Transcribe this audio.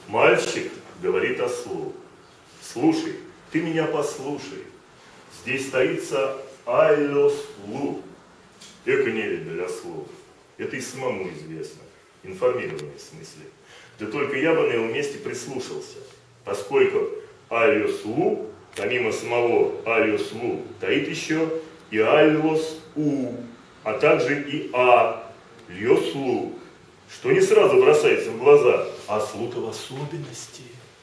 Мальчик говорит ослу: слушай, ты меня послушай, здесь стоится алёслу. Эко нелюбель ослов. Это и самому известно, информированный в смысле. Да только я бы на его месте прислушался, поскольку алёслу, помимо самого алёслу, стоит еще и алёс-у, а также и лёслу, что не сразу бросается в глаза, а ослу-то в особенности.